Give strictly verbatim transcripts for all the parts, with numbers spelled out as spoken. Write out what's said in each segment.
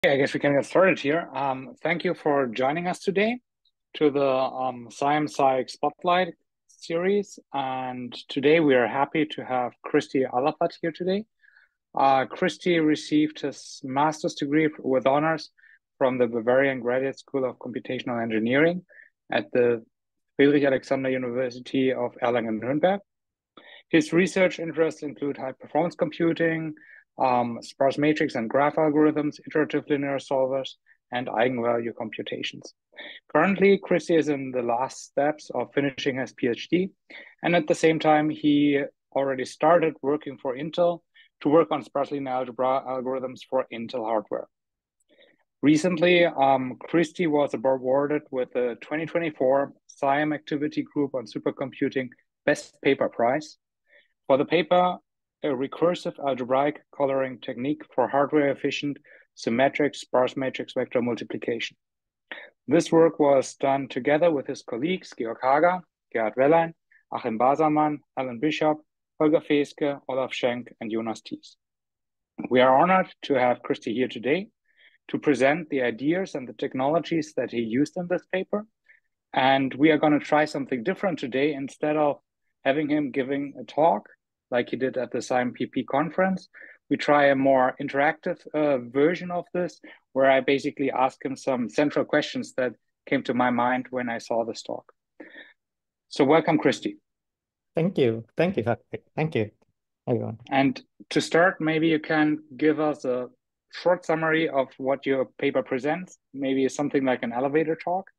Okay, I guess we can get started here. Um, thank you for joining us today to the um, SciMSci Spotlight series. And today we are happy to have Kristi Alappat here today. Uh, Kristi received his master's degree with honors from the Bavarian Graduate School of Computational Engineering at the Friedrich Alexander University of Erlangen-Nuremberg. His research interests include high-performance computing, um, sparse matrix and graph algorithms, iterative linear solvers, and eigenvalue computations. Currently, Kristi is in the last steps of finishing his PhD, and at the same time, he already started working for Intel to work on sparse linear algebra algorithms for Intel hardware. Recently, um, Kristi was awarded with the twenty twenty-four SciM Activity Group on Supercomputing Best Paper Prize for the paper, a recursive algebraic coloring technique for hardware-efficient symmetric sparse matrix vector multiplication. This work was done together with his colleagues Georg Hager, Gerhard Wellein, Achim Basermann, Alan Bishop, Holger Feske, Olaf Schenk, and Jonas Thies. We are honored to have Kristi here today to present the ideas and the technologies that he used in this paper. And we are going to try something different today. Instead of having him giving a talk like he did at the SciMPP conference, we try a more interactive uh, version of this, where I basically ask him some central questions that came to my mind when I saw this talk. So welcome, Kristi. Thank you. Thank you. Thank you, everyone. And to start, maybe you can give us a short summary of what your paper presents, maybe something like an elevator talk.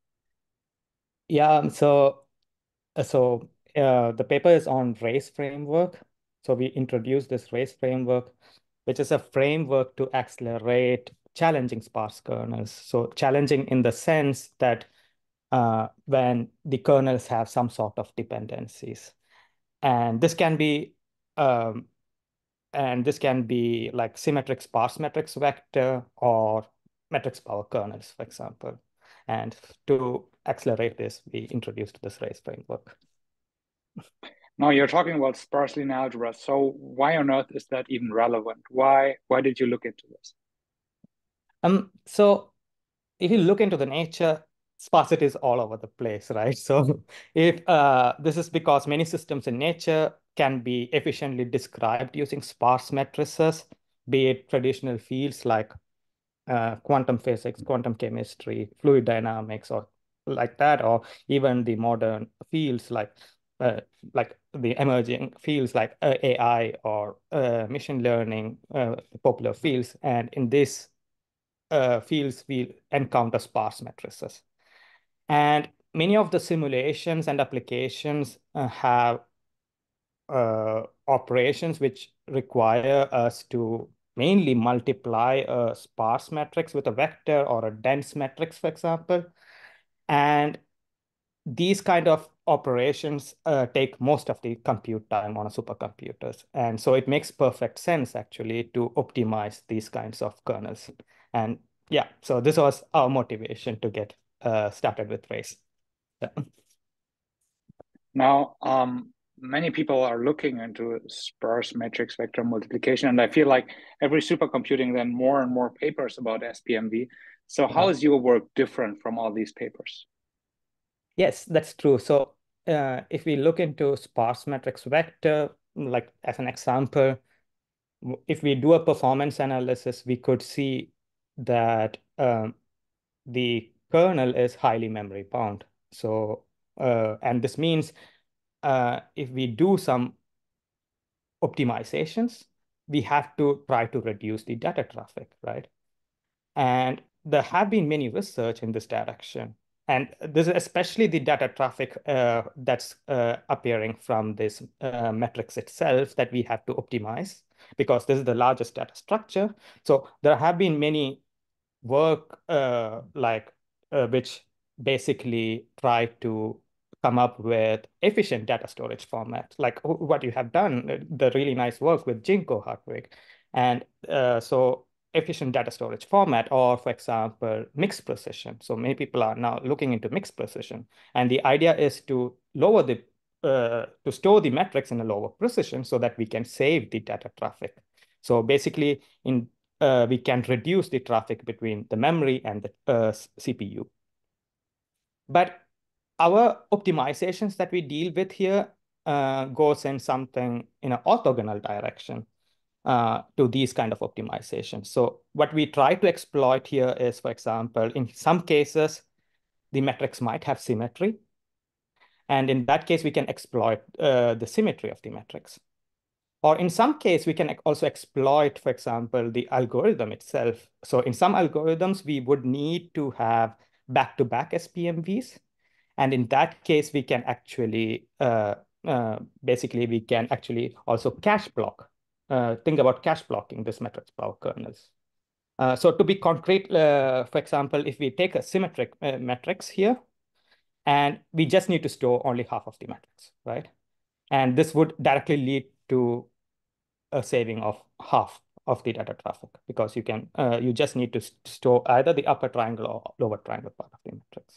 Yeah, so so uh, the paper is on race framework. So we introduced this race framework, which is a framework to accelerate challenging sparse kernels. So challenging in the sense that uh, when the kernels have some sort of dependencies. And this can be um, and this can be like symmetric sparse matrix vector or matrix power kernels, for example. And to accelerate this, we introduced this race framework. Now you're talking about sparse linear algebra. So why on earth is that even relevant? Why why did you look into this? Um, so if you look into the nature, sparsity is all over the place, right? So if uh, this is because many systems in nature can be efficiently described using sparse matrices, be it traditional fields like uh, quantum physics, quantum chemistry, fluid dynamics, or like that, or even the modern fields like uh, like the emerging fields like uh, A I or uh, machine learning, uh, popular fields. And in these uh, fields, we encounter sparse matrices. And many of the simulations and applications uh, have uh, operations which require us to mainly multiply a sparse matrix with a vector or a dense matrix, for example. And these kind of operations uh, take most of the compute time on a supercomputers. And so it makes perfect sense, actually, to optimize these kinds of kernels. And yeah, so this was our motivation to get uh, started with race. Yeah. Now, um, many people are looking into sparse matrix vector multiplication, and I feel like every supercomputing, then more and more papers about SpMV. So how Yeah. is your work different from all these papers? Yes, that's true. So uh, if we look into sparse matrix vector, like as an example, w- if we do a performance analysis, we could see that um, the kernel is highly memory bound. So, uh, and this means uh, if we do some optimizations, we have to try to reduce the data traffic, right? And there have been many research in this direction. And this is especially the data traffic uh, that's uh, appearing from this uh, metrics itself that we have to optimize, because this is the largest data structure. So there have been many work uh, like uh, which basically try to come up with efficient data storage formats, like what you have done, uh, the really nice work with Jinko Hartwig. And uh, so efficient data storage format, or for example, mixed precision. So many people are now looking into mixed precision. And the idea is to lower the, uh, to store the metrics in a lower precision so that we can save the data traffic. So basically in uh, we can reduce the traffic between the memory and the uh, C P U. But our optimizations that we deal with here uh, goes in something in an orthogonal direction uh, to these kind of optimizations. So what we try to exploit here is, for example, in some cases, the metrics might have symmetry. And in that case, we can exploit uh, the symmetry of the metrics. Or in some case, we can also exploit, for example, the algorithm itself. So in some algorithms, we would need to have back-to-back S P M Vs. And in that case, we can actually, uh, uh, basically, we can actually also cache block. Uh, think about cache blocking this matrix power kernels. Uh, so to be concrete, uh, for example, if we take a symmetric uh, matrix here, and we just need to store only half of the matrix, right? And this would directly lead to a saving of half of the data traffic, because you can uh, you just need to store either the upper triangle or lower triangle part of the matrix.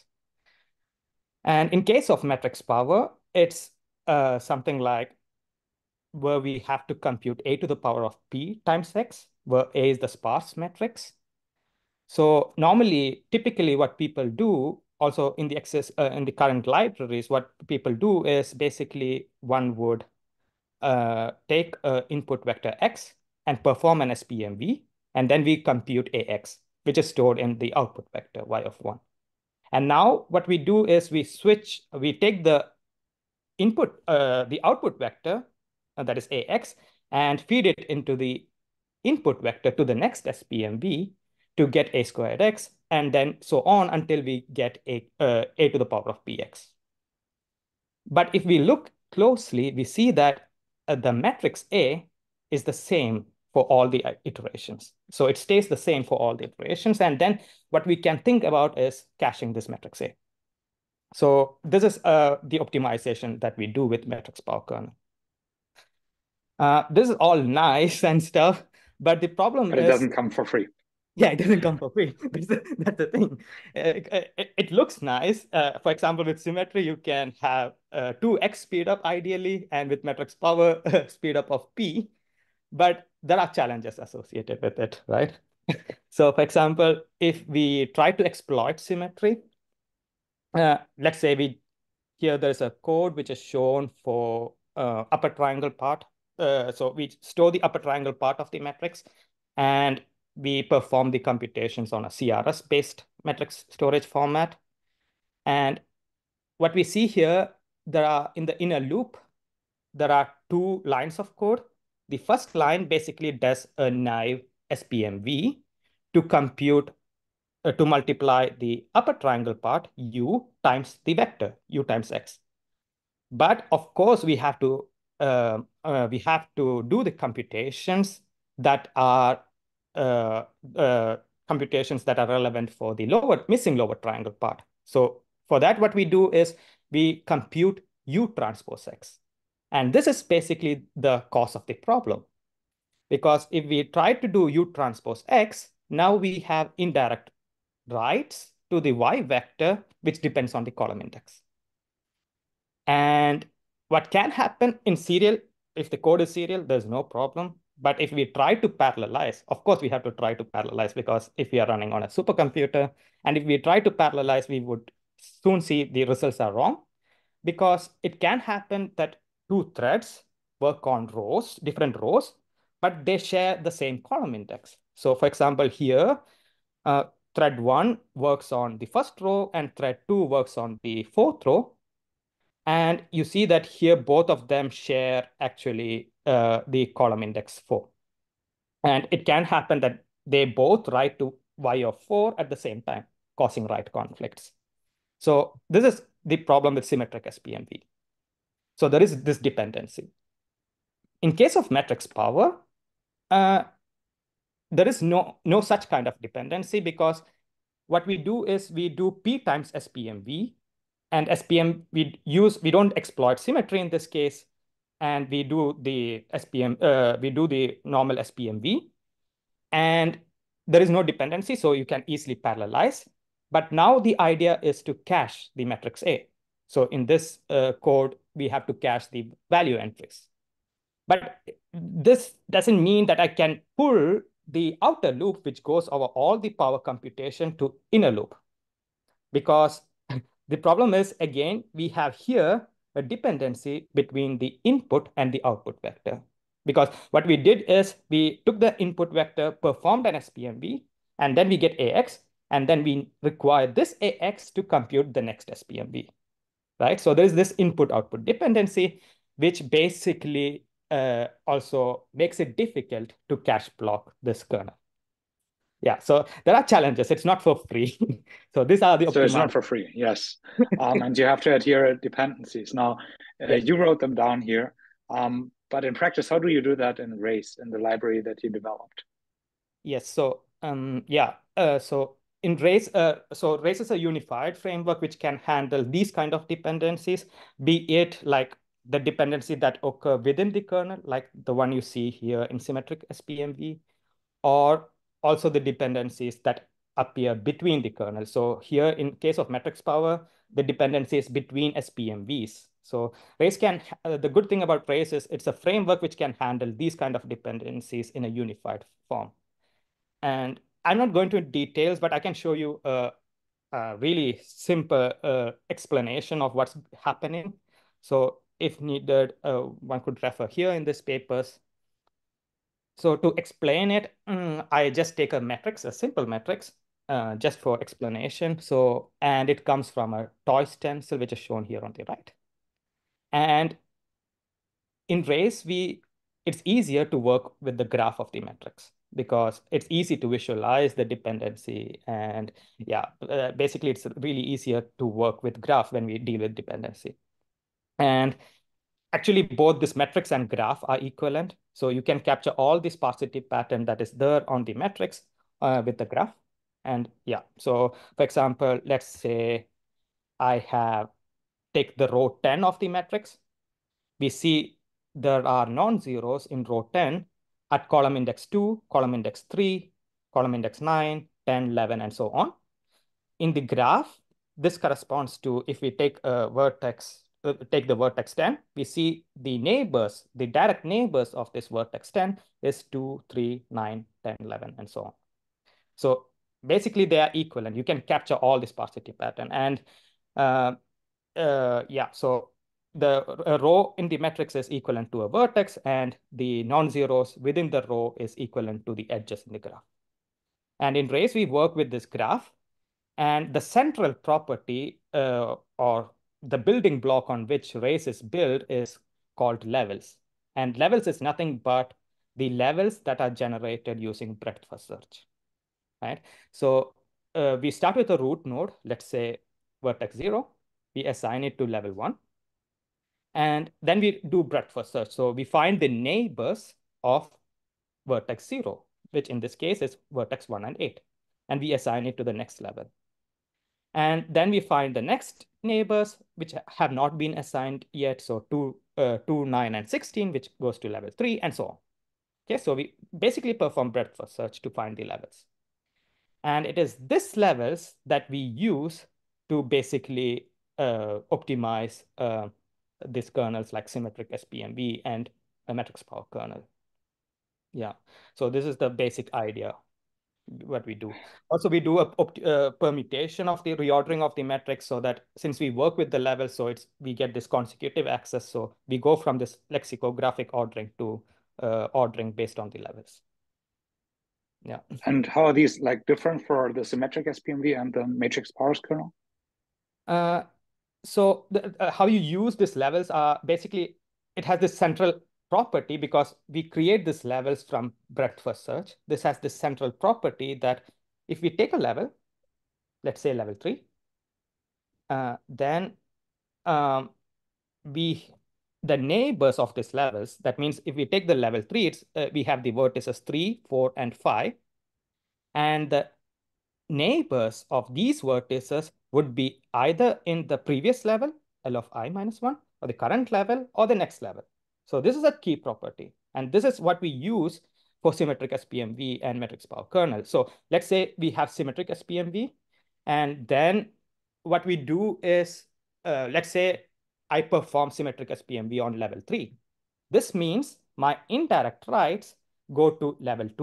And in case of matrix power, it's uh, something like where we have to compute a to the power of p times x, where a is the sparse matrix. So normally, typically what people do also in the access uh, in the current libraries, what people do is basically one would uh, take uh, input vector x and perform an S P M V, and then we compute ax, which is stored in the output vector y of one. And now what we do is we switch, we take the input, uh, the output vector, uh, that is ax, and feed it into the input vector to the next S P M V to get a squared x, and then so on until we get a, uh, a to the power of px. But if we look closely, we see that uh, the matrix A is the same for all the iterations. So it stays the same for all the iterations. And then what we can think about is caching this matrix A. So this is uh, the optimization that we do with matrix power kernel. Uh, this is all nice and stuff, but the problem but it is... it doesn't come for free. Yeah, it doesn't come for free. That's the, that's the thing. Uh, it, it looks nice. Uh, for example, with symmetry, you can have uh, two x speed up ideally, and with matrix power, uh, speed up of p. But there are challenges associated with it, right? So for example, if we try to exploit symmetry, uh, let's say we here there's a code which is shown for uh, upper triangle part. Uh, so we store the upper triangle part of the matrix, and we perform the computations on a C R S-based matrix storage format. And what we see here, there are in the inner loop, there are two lines of code. The first line basically does a naive S P M V to compute, uh, to multiply the upper triangle part, u, times the vector, u times x. But of course, we have to uh, uh, we have to do the computations that are uh, uh, computations that are relevant for the lower missing lower triangle part. So for that, what we do is we compute u transpose x. And this is basically the cause of the problem. Because if we try to do u transpose x, now we have indirect writes to the y vector, which depends on the column index. And what can happen in serial, if the code is serial, there's no problem. But if we try to parallelize, of course, we have to try to parallelize, because if we are running on a supercomputer, and if we try to parallelize, we would soon see the results are wrong, because it can happen that two threads work on rows, different rows, but they share the same column index. So for example, here, uh, thread one works on the first row and thread two works on the fourth row. And you see that here, both of them share actually uh, the column index four. And it can happen that they both write to y of four at the same time, causing write conflicts. So this is the problem with symmetric S P M V. So there is this dependency. In case of matrix power, uh, there is no, no such kind of dependency, because what we do is we do p times S P M V. And S P M, we use, we don't exploit symmetry in this case, and we do the S P M, uh, we do the normal S P M V, and there is no dependency, so you can easily parallelize. But now the idea is to cache the matrix A. So in this uh, code, we have to cache the value entries. But this doesn't mean that I can pull the outer loop, which goes over all the power computation, to inner loop. Because the problem is, again, we have here a dependency between the input and the output vector. Because what we did is we took the input vector, performed an SpMV, and then we get A X, and then we require this A X to compute the next SpMV, right? So there's this input-output dependency, which basically uh, also makes it difficult to cache block this kernel. Yeah, so there are challenges. It's not for free. So these are the So it's not optimized. for free, yes. Um, and you have to adhere dependencies. Now, uh, Yeah. you wrote them down here, um, but in practice, how do you do that in Race, in the library that you developed? Yes. So um, yeah. Uh, so in Race, uh, so Race is a unified framework which can handle these kind of dependencies, be it like the dependency that occur within the kernel, like the one you see here in symmetric SpMV, or also the dependencies that appear between the kernels. So here, in case of matrix power, the dependency is between SpMVs. So Race can, uh, the good thing about Race is it's a framework which can handle these kind of dependencies in a unified form. And I'm not going to details, but I can show you a, a really simple uh, explanation of what's happening. So if needed, uh, one could refer here in this papers. So to explain it, mm, I just take a matrix, a simple matrix, uh, just for explanation. So, and it comes from a toy stencil, which is shown here on the right. And in Race, we it's easier to work with the graph of the matrix because it's easy to visualize the dependency. And yeah, uh, basically, it's really easier to work with graph when we deal with dependency. And actually, both this matrix and graph are equivalent. So you can capture all the sparsity pattern that is there on the matrix uh, with the graph. And yeah, so for example, let's say I have take the row ten of the matrix. We see there are non-zeros in row ten at column index two, column index three, column index nine, ten, eleven, and so on. In the graph, this corresponds to, if we take a vertex, uh, take the vertex ten, we see the neighbors, the direct neighbors of this vertex ten is two, three, nine, ten, eleven, and so on. So basically they are equivalent. You can capture all the sparsity pattern. And uh, uh, yeah, so the a row in the matrix is equivalent to a vertex, and the non-zeros within the row is equivalent to the edges in the graph. And in Race, we work with this graph. And the central property uh, or the building block on which Race is built is called levels. And levels is nothing but the levels that are generated using breadth first search, right? So uh, we start with a root node, let's say vertex zero. We assign it to level one. And then we do breadth first search. So we find the neighbors of vertex zero, which in this case is vertex one and eight. And we assign it to the next level. And then we find the next neighbors, which have not been assigned yet. So two, uh, two, nine, and sixteen, which goes to level three, and so on. Okay, so we basically perform breadth first search to find the levels. And it is this levels that we use to basically uh, optimize uh, these kernels like symmetric SpMV and a matrix power kernel. Yeah, so this is the basic idea what we do. Also, we do a, a permutation of the reordering of the matrix so that since we work with the levels, so it's we get this consecutive access. So we go from this lexicographic ordering to uh, ordering based on the levels. Yeah. And how are these like different for the symmetric SpMV and the matrix sparse kernel? Uh, so the, uh, how you use these levels are basically, it has this central property because we create these levels from breadth first search. This has this central property that if we take a level, let's say level three, uh, then um, we the neighbors of these levels, that means if we take the level three, it's uh, we have the vertices three, four, and five. And the neighbors of these vertices would be either in the previous level, L of I minus one, or the current level, or the next level. So this is a key property. And this is what we use for symmetric SpMV and matrix power kernel. So let's say we have symmetric SpMV, and then what we do is, uh, let's say I perform symmetric SpMV on level three. This means my indirect writes go to level two,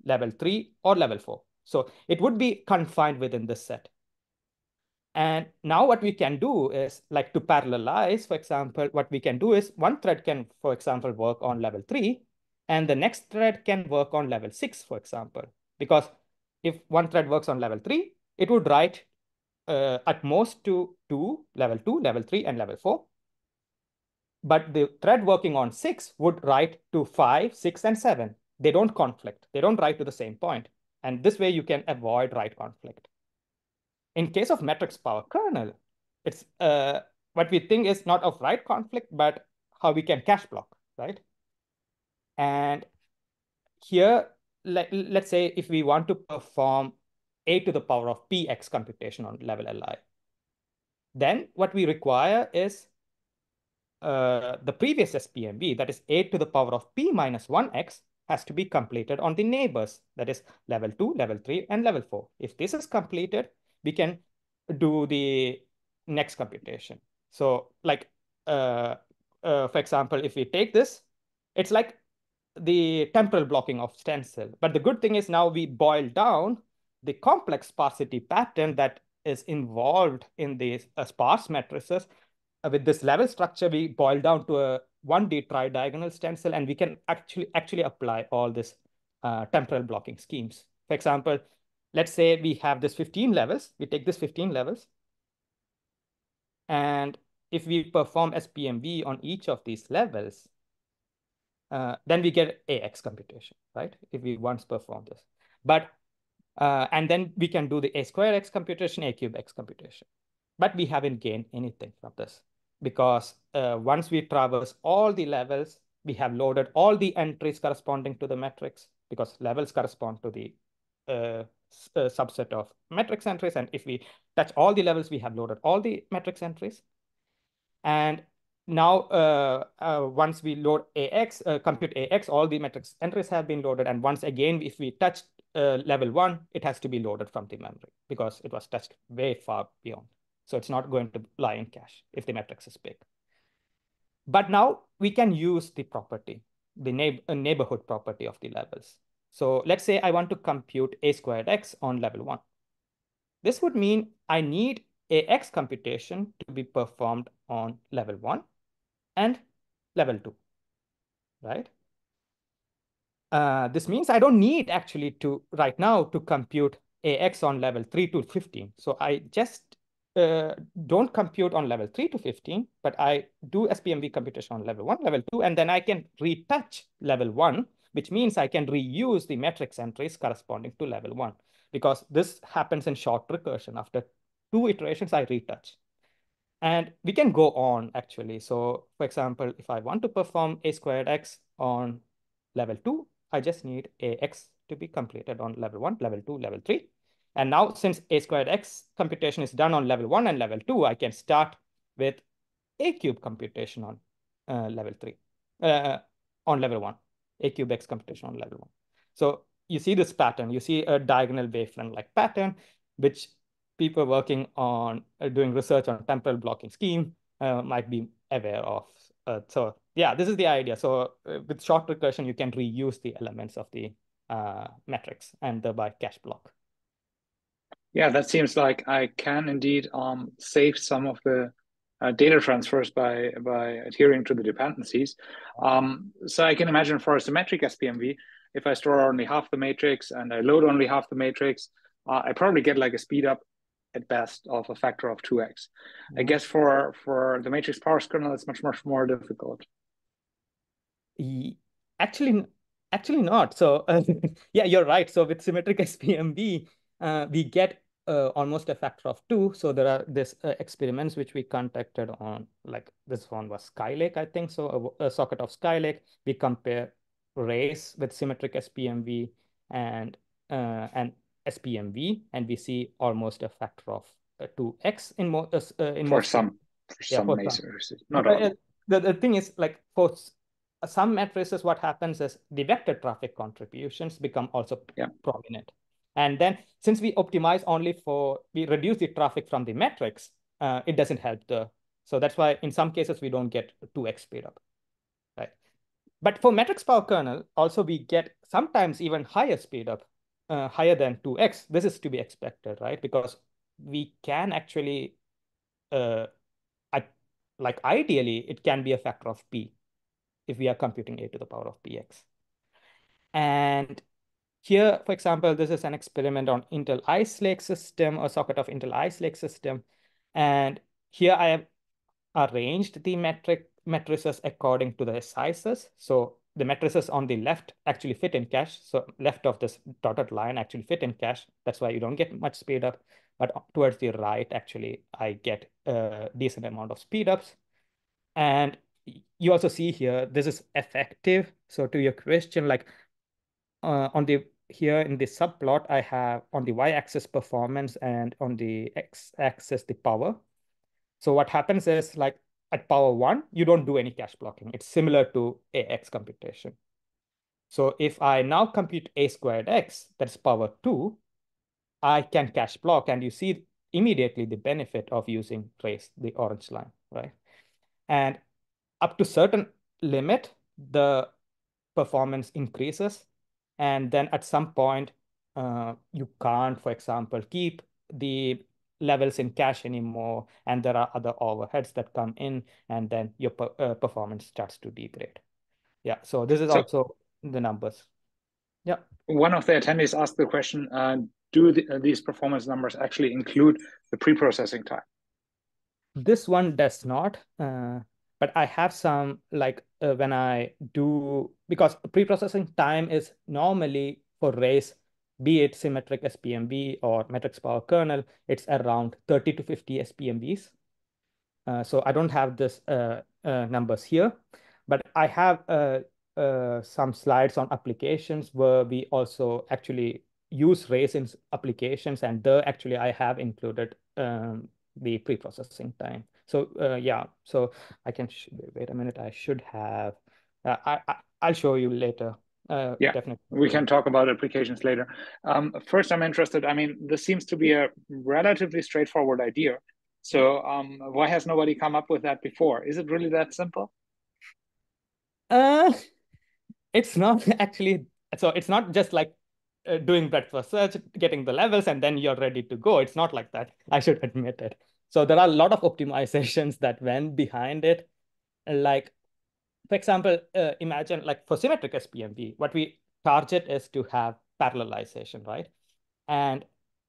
level three, or level four. So it would be confined within this set. And now what we can do is, like, to parallelize, for example, what we can do is one thread can, for example, work on level three, and the next thread can work on level six, for example. Because if one thread works on level three, it would write uh, at most to two, level two, level three, and level four. But the thread working on six would write to five, six, and seven. They don't conflict. They don't write to the same point. And this way you can avoid write conflict. In case of matrix power kernel, it's uh, what we think is not of write conflict, but how we can cache block, right? And here, let, let's say if we want to perform a to the power of px computation on level Li, then what we require is uh, the previous SpMV, that is a to the power of p minus one x, has to be completed on the neighbors, that is level two, level three, and level four. If this is completed, we can do the next computation. So like, uh, uh, for example, if we take this, it's like the temporal blocking of stencil. But the good thing is now we boil down the complex sparsity pattern that is involved in these uh, sparse matrices. Uh, with this level structure, we boil down to a one D tri-diagonal stencil, and we can actually actually apply all this uh, temporal blocking schemes. For example, let's say we have this fifteen levels. We take this fifteen levels. And if we perform SpMV on each of these levels, uh, then we get A X computation, right? If we once perform this. But, uh, and then we can do the A square X computation, A cube X computation. But we haven't gained anything from this because uh, once we traverse all the levels, we have loaded all the entries corresponding to the metrics, because levels correspond to the uh, uh, subset of matrix entries. And if we touch all the levels, we have loaded all the matrix entries. And now, uh, uh, once we load A X, uh, compute A X, all the matrix entries have been loaded. And once again, if we touch uh, level one, it has to be loaded from the memory because it was touched way far beyond. So it's not going to lie in cache if the matrix is big. But now we can use the property, the neigh uh, neighborhood property of the levels. So let's say I want to compute A squared X on level one. This would mean I need A X computation to be performed on level one and level two, right? Uh, this means I don't need actually to right now to compute A X on level three to fifteen. So I just uh, don't compute on level three to fifteen, but I do SpMV computation on level one, level two, and then I can retouch level one, which means I can reuse the matrix entries corresponding to level one, because this happens in short recursion. After two iterations, I retouch. And we can go on actually. So for example, if I want to perform A squared X on level two, I just need A X to be completed on level one, level two, level three. And now since A squared X computation is done on level one and level two, I can start with A cube computation on uh, level three, uh, on level one, A cube X computation on level one. So you see this pattern, you see a diagonal wavefront like pattern, which people working on uh, doing research on temporal blocking scheme uh, might be aware of. Uh, so yeah, this is the idea. So uh, with short recursion, you can reuse the elements of the uh, matrix and thereby cache block. Yeah, that seems like I can indeed um, save some of the uh, data transfers by by adhering to the dependencies. Um, so I can imagine for a symmetric SpMV, if I store only half the matrix and I load only half the matrix, uh, I probably get like a speed up at best of a factor of two x. I guess for for the matrix sparse kernel, it's much much more difficult. Actually, actually not. So uh, yeah, you're right. So with symmetric SpMV, uh, we get uh, almost a factor of two. So there are this uh, experiments which we conducted on, like this one was Skylake, I think. So a, a socket of Skylake, we compare race with symmetric SpMV and uh, and SpMV, and we see almost a factor of uh, two x in, mo uh, in For most cases. some, for Yeah, some for some. masons, not Uh, all. uh, the, the thing is, like for some matrices, what happens is the vector traffic contributions become also Yeah. prominent. And then since we optimize only for, we reduce the traffic from the metrics, uh, it doesn't help the, so that's why in some cases we don't get two x speed up, right? but for matrix power kernel, also we get sometimes even higher speed up, uh, higher than two x. This is to be expected, right? Because we can actually, uh, I, like ideally, it can be a factor of p if we are computing a to the power of px. And here, for example, this is an experiment on Intel Ice Lake system, or socket of Intel Ice Lake system. And here I have arranged the metric matrices according to the sizes. So the matrices on the left actually fit in cache. So left of this dotted line actually fit in cache. That's why you don't get much speed up. But towards the right, actually, I get a decent amount of speed ups. And you also see here, this is effective. So to your question, like uh, on the here in the subplot, I have on the y-axis performance and on the x-axis the power. So what happens is like at power one, you don't do any cache blocking. It's similar to A X computation. So if I now compute a squared x, that's power two, I can cache block, and you see immediately the benefit of using trace, the orange line, right? And up to certain limit, the performance increases. And then at some point, uh, you can't, for example, keep the levels in cache anymore. And there are other overheads that come in, and then your per uh, performance starts to degrade. Yeah, so this is So also the numbers. Yeah. one of the attendees asked the question, uh, do the, uh, these performance numbers actually include the pre-processing time? This one does not, uh, but I have some like uh, when I do, because pre-processing time is normally for race, be it symmetric SpMV or matrix power kernel, it's around thirty to fifty SpMVs. Uh, so I don't have this uh, uh, numbers here, but I have uh, uh, some slides on applications where we also actually use race in applications, and there actually I have included um, the pre-processing time. So uh, yeah, so I can wait a minute. I should have. Uh, I, I I'll show you later. Uh, Yeah, definitely. we can talk about applications later. Um, first, I'm interested. I mean, this seems to be a relatively straightforward idea. So um, why has nobody come up with that before? Is it really that simple? Uh, it's not actually. So it's not just like uh, doing breadth first search, getting the levels, and then you're ready to go. It's not like that. I should admit it. So there are a lot of optimizations that went behind it. Like, for example, uh, imagine like for symmetric SpMV, what we target is to have parallelization, right? And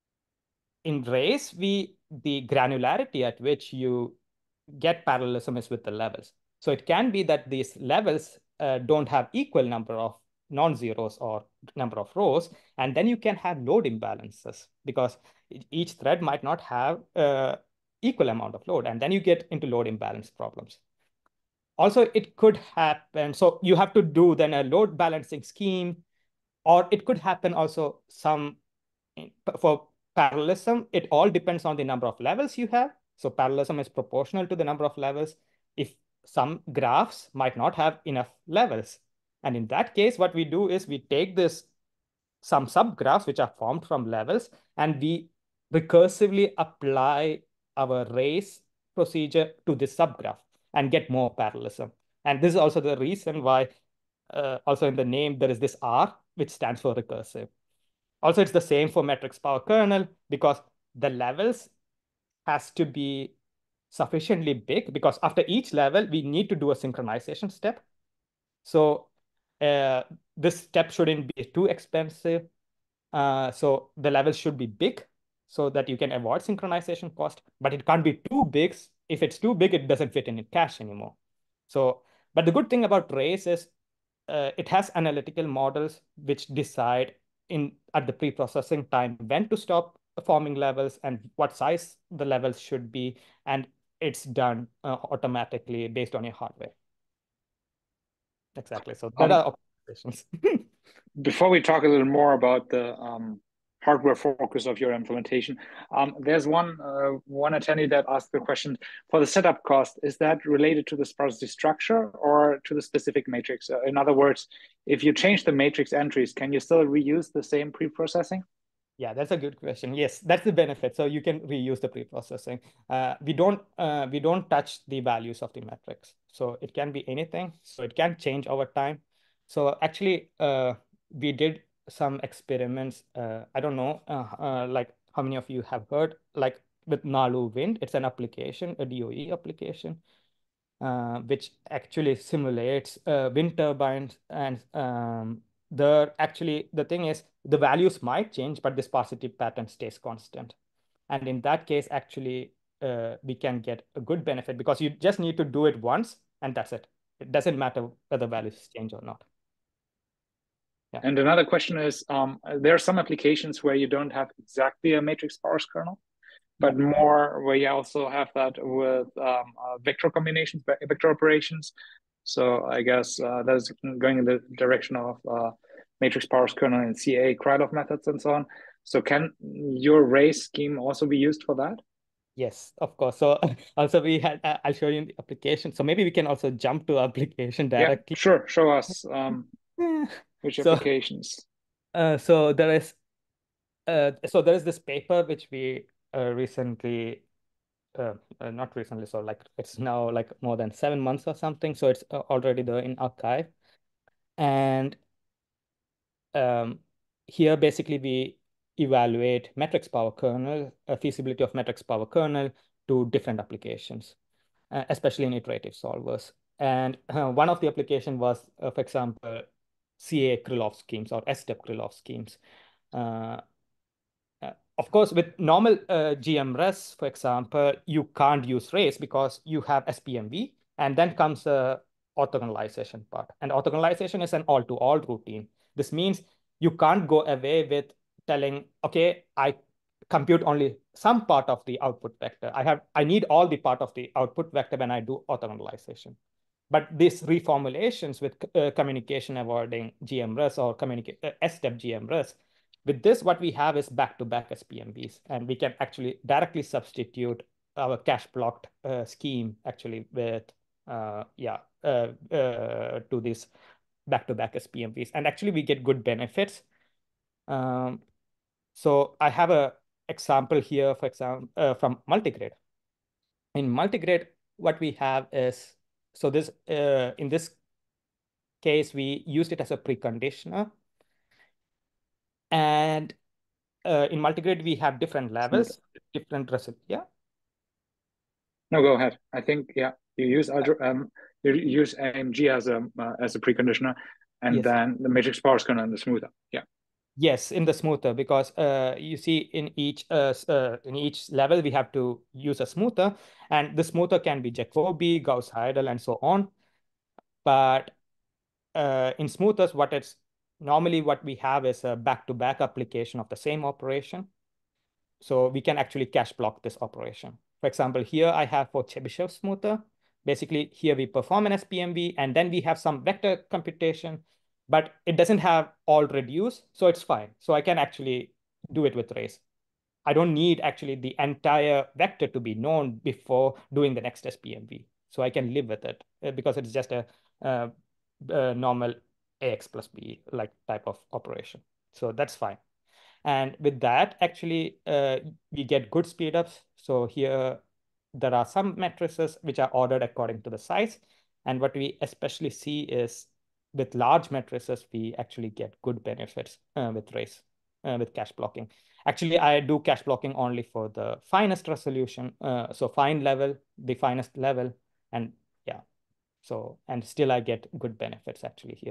in race, we the granularity at which you get parallelism is with the levels. So it can be that these levels uh, don't have equal number of non-zeros or number of rows, and then you can have load imbalances because each thread might not have uh, equal amount of load, and then you get into load imbalance problems. Also, it could happen, so you have to do then a load balancing scheme, or it could happen also some for parallelism, it all depends on the number of levels you have. So parallelism is proportional to the number of levels. If some graphs might not have enough levels, and in that case, what we do is we take this some subgraphs which are formed from levels, and we recursively apply our race procedure to this subgraph and get more parallelism. And this is also the reason why uh, also in the name there is this R, which stands for recursive. Also, it's the same for matrix power kernel because the levels has to be sufficiently big, because after each level, we need to do a synchronization step. So uh, this step shouldn't be too expensive. Uh, so the levels should be big so that you can avoid synchronization cost, but it can't be too big. If it's too big, it doesn't fit in cache anymore. So, but the good thing about race is uh, it has analytical models which decide in at the pre-processing time when to stop forming levels and what size the levels should be, and it's done uh, automatically based on your hardware. Exactly. So there Um, are optimizations. before we talk a little more about the um, hardware focus of your implementation, um, there's one uh, one attendee that asked the question, for the setup cost, is that related to the sparsity structure or to the specific matrix? Uh, in other words, if you change the matrix entries, can you still reuse the same pre-processing? Yeah, that's a good question. Yes, that's the benefit. So you can reuse the pre-processing. Uh, we don't uh, we don't touch the values of the metrics. So it can be anything. So it can change over time. So actually, uh, we did some experiments. Uh, I don't know, uh, uh, like how many of you have heard, like with Nalu Wind. It's an application, a D O E application, uh, which actually simulates uh, wind turbines. And um, the actually the thing is the values might change, but the sparsity pattern stays constant. And in that case, actually, uh, we can get a good benefit because you just need to do it once and that's it. It doesn't matter whether values change or not. Yeah. And another question is, um, there are some applications where you don't have exactly a matrix sparse kernel, Yeah. but more where you also have that with um, uh, vector combinations, vector operations. So I guess uh, that's going in the direction of uh, matrix sparse kernel and C A, Krylov methods, and so on. So can your race scheme also be used for that? Yes, of course. So also we had, uh, I'll show you in the application. So maybe we can also jump to application Yeah, directly. sure. Show us um, Yeah. which So, applications. uh, so there is, uh, so there is this paper which we uh, recently, uh, uh, not recently, so like it's now like more than seven months or something. So it's uh, already there in archive. And um, here basically we evaluate matrix power kernel, uh, feasibility of matrix power kernel to different applications, uh, especially in iterative solvers. And uh, one of the application was, uh, for example, C A Krylov schemes or S-step Krylov schemes. Uh, uh, of course, with normal uh, G M R E S, for example, you can't use race because you have SpMV, and then comes the orthogonalization part. And orthogonalization is an all-to-all routine. This means you can't go away with telling, okay, I compute only some part of the output vector. I have I need all the part of the output vector when I do orthogonalization. But these reformulations with uh, communication avoiding G M R E S or communicate uh, S-step G M R E S, with this, what we have is back-to-back SpMVs, and we can actually directly substitute our cache blocked uh, scheme actually with uh, yeah uh, uh, to this back-to-back SpMVs, and actually we get good benefits. Um, so I have a example here, for example, uh, from multigrid. In multigrid, what we have is, so this uh, in this case, we used it as a preconditioner. And uh, in multigrid, we have different Smooth. levels, different results. Yeah. No, go ahead. I think yeah, you use um, you use A M G as a uh, as a preconditioner, and Yes. then the matrix sparse kernel and the smoother. Yeah. Yes, in the smoother, because uh, you see in each uh, uh, in each level we have to use a smoother, and the smoother can be Jacobi, Gauss-Seidel, and so on. But uh, in smoothers, what it's normally what we have is a back-to-back application of the same operation. So we can actually cache block this operation. For example, here I have for Chebyshev smoother. Basically, here we perform an SpMV, and then we have some vector computation, but it doesn't have all reduce, so it's fine. So I can actually do it with race. I don't need actually the entire vector to be known before doing the next SpMV. So I can live with it uh, because it's just a, uh, a normal A X plus B like type of operation. So that's fine. And with that, actually, uh, we get good speedups. So here, there are some matrices which are ordered according to the size. And what we especially see is with large matrices, we actually get good benefits uh, with race, uh, with cache blocking. Actually, I do cache blocking only for the finest resolution. Uh, so fine level, the finest level. And yeah, so, and still I get good benefits actually here.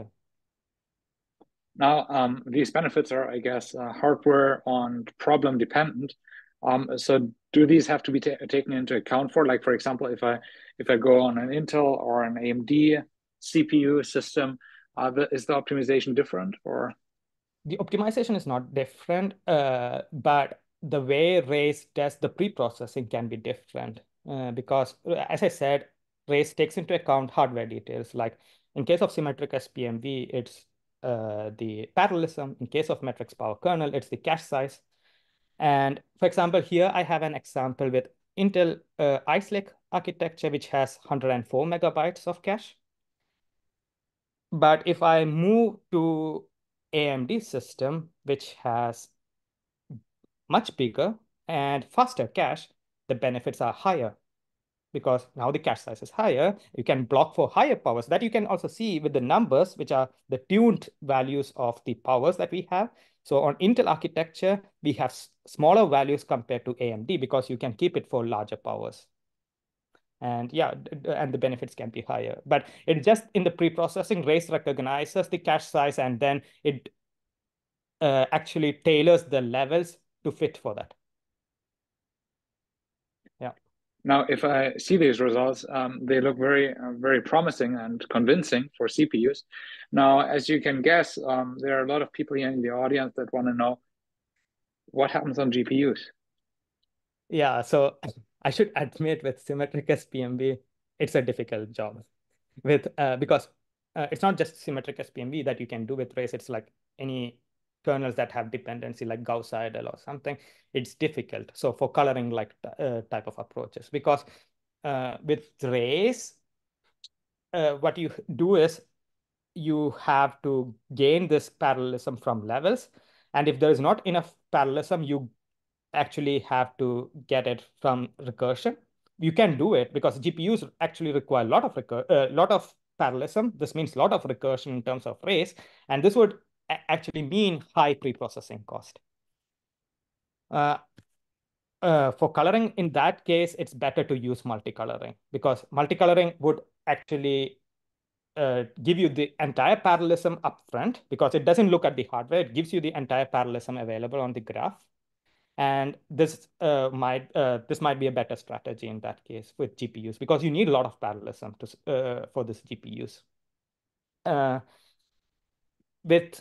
Now, um, these benefits are, I guess, uh, hardware on problem dependent. Um, so, do these have to be taken into account for? Like, for example, if I if I go on an Intel or an A M D C P U system, uh, the, is the optimization different or? The optimization is not different, uh, but the way Race does the pre-processing can be different uh, because, uh, as I said, Race takes into account hardware details. Like in case of symmetric SpMV, it's uh, the parallelism. In case of matrix power kernel, it's the cache size. And for example, here I have an example with Intel uh, Ice Lake architecture, which has one hundred four megabytes of cache. But if I move to A M D system, which has much bigger and faster cache, the benefits are higher because now the cache size is higher. You can block for higher powers. That you can also see with the numbers, which are the tuned values of the powers that we have. So on Intel architecture, we have smaller values compared to A M D because you can keep it for larger powers. And yeah, and the benefits can be higher. But it just in the pre-processing, RACE recognizes the cache size and then it uh, actually tailors the levels to fit for that. Yeah. Now, if I see these results, um, they look very, uh, very promising and convincing for C P Us. Now, as you can guess, um, there are a lot of people here in the audience that want to know what happens on G P Us. Yeah, so I should admit with symmetric SpMV, it's a difficult job with uh, because uh, it's not just symmetric SpMV that you can do with RACE. It's like any kernels that have dependency like Gauss-Seidel or something. It's difficult. So for coloring like uh, type of approaches, because uh, with RACE, uh, what you do is you have to gain this parallelism from levels. And if there is not enough parallelism, you actually have to get it from recursion. You can do it because G P Us actually require a lot of recur uh, lot of parallelism. This means a lot of recursion in terms of RACE, and this would actually mean high pre-processing cost. Uh, uh, for coloring, in that case, it's better to use multicoloring because multicoloring would actually uh, give you the entire parallelism upfront because it doesn't look at the hardware. It gives you the entire parallelism available on the graph. And this uh, might uh, this might be a better strategy in that case with G P Us because you need a lot of parallelism to uh, for this G P Us. Uh, with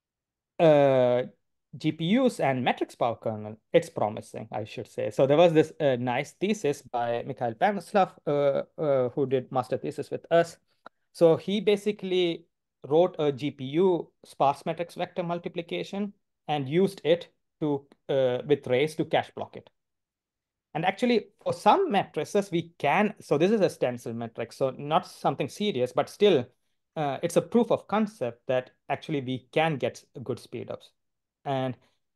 uh, G P Us and matrix power kernel, it's promising, I should say. So there was this uh, nice thesis by Mikhail Pamslov, uh, uh, who did master thesis with us. So he basically wrote a G P U sparse matrix vector multiplication and used it to uh, with RACE to cache block it. And actually, for some matrices, we can, so this is a stencil matrix, so not something serious, but still, uh, it's a proof of concept that actually we can get good speedups. And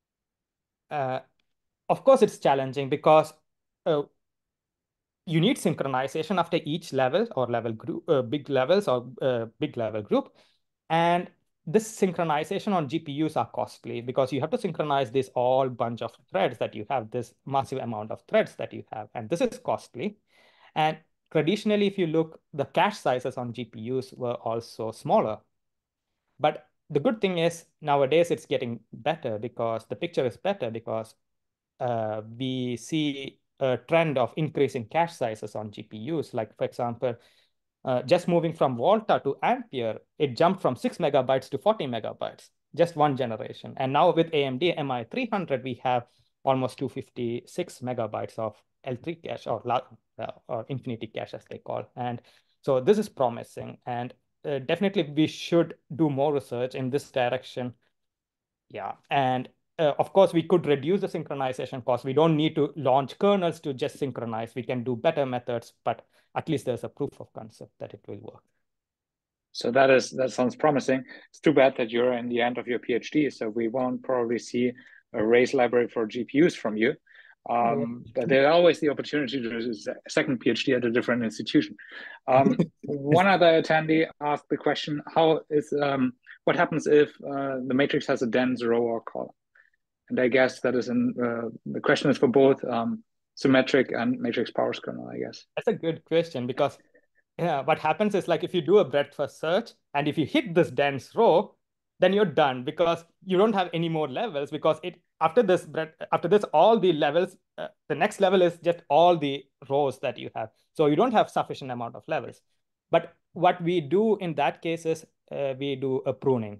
uh, of course, it's challenging because uh, you need synchronization after each level or level group, uh, big levels or uh, big level group. And this synchronization on G P Us are costly because you have to synchronize this all bunch of threads that you have, this massive amount of threads that you have. And this is costly. And traditionally, if you look, the cache sizes on G P Us were also smaller. But the good thing is nowadays it's getting better because the picture is better because uh, we see a trend of increasing cache sizes on G P Us. Like, for example, uh, just moving from Volta to Ampere, it jumped from six megabytes to forty megabytes, just one generation. And now with A M D M I three hundred, we have almost two hundred fifty-six megabytes of L three cache or, uh, or infinity cache, as they call. And so this is promising. And uh, definitely we should do more research in this direction. Yeah. And uh, of course, we could reduce the synchronization cost. We don't need to launch kernels to just synchronize. We can do better methods, but at least there's a proof of concept that it will work. So that is that sounds promising. It's too bad that you're in the end of your PhD, so we won't probably see a RACE library for G P Us from you. Um, but there's always the opportunity to do a second PhD at a different institution. Um, one other attendee asked the question: How is um, what happens if uh, the matrix has a dense row or column? And I guess that is in uh, the question is for both um, symmetric and matrix powers kernel, I guess. That's a good question because yeah, what happens is like if you do a breadth first search and if you hit this dense row, then you're done because you don't have any more levels because it after this breadth, after this all the levels, uh, the next level is just all the rows that you have. So you don't have sufficient amount of levels. But what we do in that case is uh, we do a pruning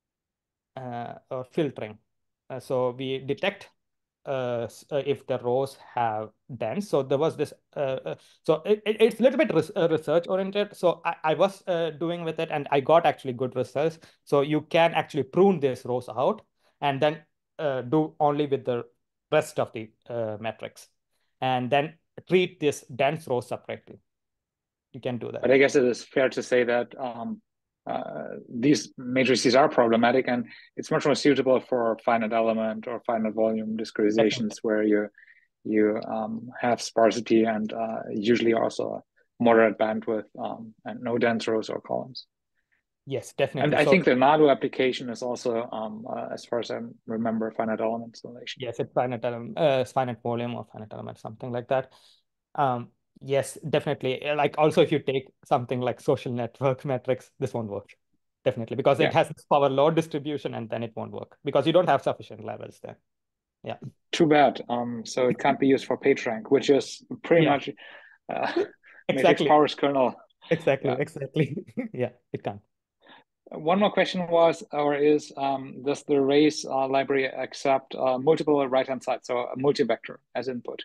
uh, or filtering. Uh, so we detect uh, uh, if the rows have dense. So there was this, uh, uh, so it, it, it's a little bit res uh, research oriented. So I, I was uh, doing with it and I got actually good results. So you can actually prune these rows out and then uh, do only with the rest of the uh, metrics and then treat this dense row separately. You can do that. But I guess it is fair to say that um, uh, these matrices are problematic, and it's much more suitable for finite element or finite volume discretizations Definitely. where you you um, have sparsity and uh, usually also moderate bandwidth um, and no dense rows or columns. Yes, And definitely. I So think the Nado application is also, um, uh, as far as I remember, finite element simulation. yes, it's finite element, uh, finite volume or finite element, something like that. Um, yes, definitely. Uh, Like also, if you take something like social network metrics, this won't work. Definitely, because it Yeah, has this power law distribution, and then it won't work because you don't have sufficient levels there. Yeah. too bad. Um, so it can't be used for PageRank, which is pretty Yeah. much uh, matrix Exactly. powers kernel. Exactly. Yeah. Exactly. Yeah, it can. One more question was, or is, um, does the race uh, library accept uh, multiple right-hand sides, so a multi-vector as input?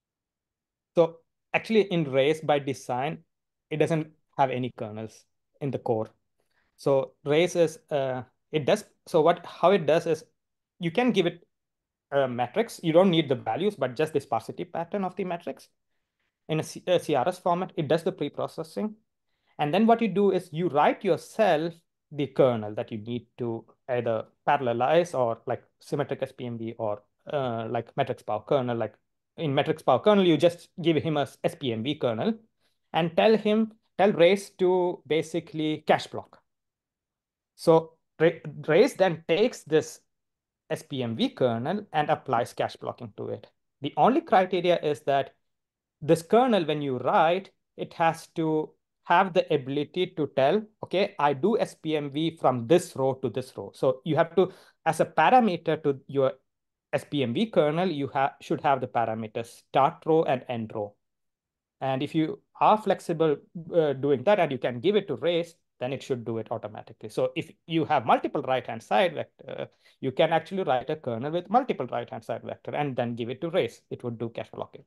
So actually, in race by design, it doesn't have any kernels in the core. So race is uh, it does. So what how it does is you can give it a matrix. You don't need the values, but just the sparsity pattern of the matrix in a, C a C R S format. It does the pre-processing. And then what you do is you write yourself the kernel that you need to either parallelize or like symmetric SpMV or uh, like matrix power kernel. Like in matrix power kernel, you just give him a SpMV kernel and tell him, tell Race to basically cache block. So Race then takes this SpMV kernel and applies cache blocking to it. The only criteria is that this kernel, when you write, it has to have the ability to tell, okay, I do SpMV from this row to this row. So you have to, as a parameter to your SpMV kernel, you ha should have the parameters start row and end row. And if you are flexible uh, doing that and you can give it to Race, then it should do it automatically. So if you have multiple right-hand side vector, you can actually write a kernel with multiple right-hand side vector and then give it to Race. It would do cache blocking.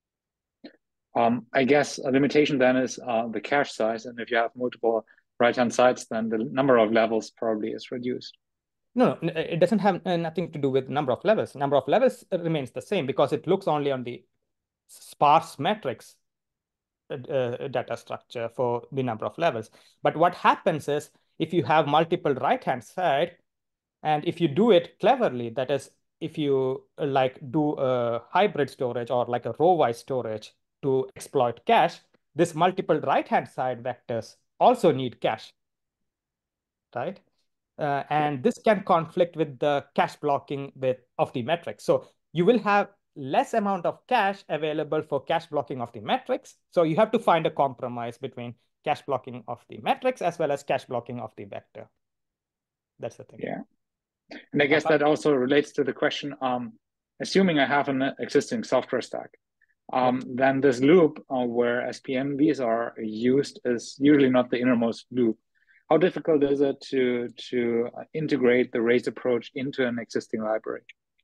Um, I guess a limitation then is uh, the cache size, and if you have multiple right-hand sides, then the number of levels probably is reduced. No, no, it doesn't have uh, nothing to do with number of levels. Number of levels remains the same because it looks only on the sparse matrix uh, uh, data structure for the number of levels. But what happens is if you have multiple right-hand side, and if you do it cleverly, that is, if you uh, like do a hybrid storage or like a row-wise storage to exploit cache, this multiple right-hand side vectors also need cache, right? Uh, Yeah. and this can conflict with the cache blocking with of the metric. So you will have less amount of cache available for cache blocking of the metrics. So you have to find a compromise between cache blocking of the metrics as well as cache blocking of the vector. That's the thing. Yeah. And I guess that also relates to the question, um, assuming I have an existing software stack, Yeah. um, then this loop uh, where SpMVs are used is usually not the innermost loop. How difficult is it to, to integrate the race approach into an existing library?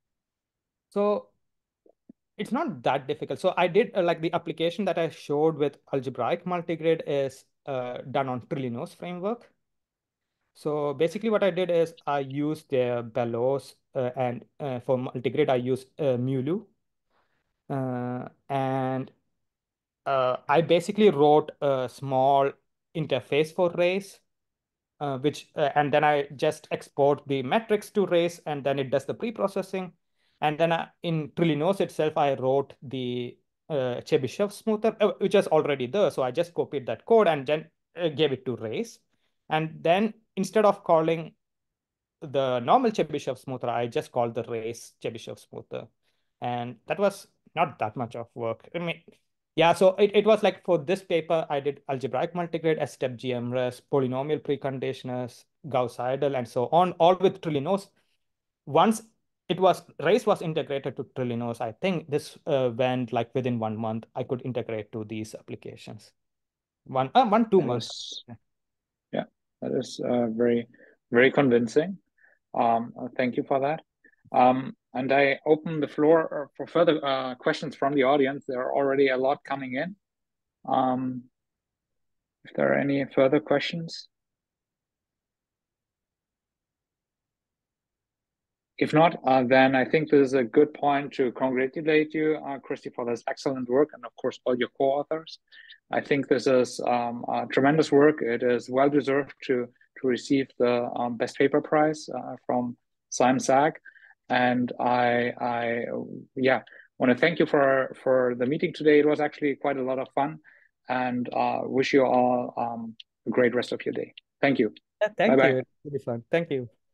So it's not that difficult. So I did uh, like the application that I showed with algebraic multigrid is uh, done on Trilinos framework. So basically what I did is I used their bellows uh, and uh, for multigrid, I used uh, Mulu. Uh, and uh, I basically wrote a small interface for race, uh, which uh, and then I just export the metrics to race, and then it does the pre-processing. And then I, in Trilinos itself, I wrote the uh, Chebyshev smoother, uh, which is already there. So I just copied that code and then uh, gave it to race. And then instead of calling the normal Chebyshev smoother, I just called the race Chebyshev smoother. And that was not that much of work. I mean, yeah, so it, it was like for this paper, I did algebraic multigrid, S-step G M R E S, polynomial preconditioners, Gauss-Seidel, and so on, all with Trilinos. Once it was, race was integrated to Trilinos, I think this uh, went like within one month, I could integrate to these applications. One, uh, one, two That months. is, yeah, that is uh, very, very convincing. Um, uh, thank you for that. Um, and I open the floor for further uh, questions from the audience. There are already a lot coming in. Um, if there are any further questions. If not, uh, then I think this is a good point to congratulate you, uh, Christy, for this excellent work, and of course, all your co-authors. I think this is um, uh, tremendous work. It is well deserved to to receive the um, best paper prize uh, from SciMSAG. And I, I, yeah, want to thank you for for the meeting today. It was actually quite a lot of fun, and uh, wish you all um, a great rest of your day. Thank you. Yeah, thank Bye you. bye. It's really fun. Thank you.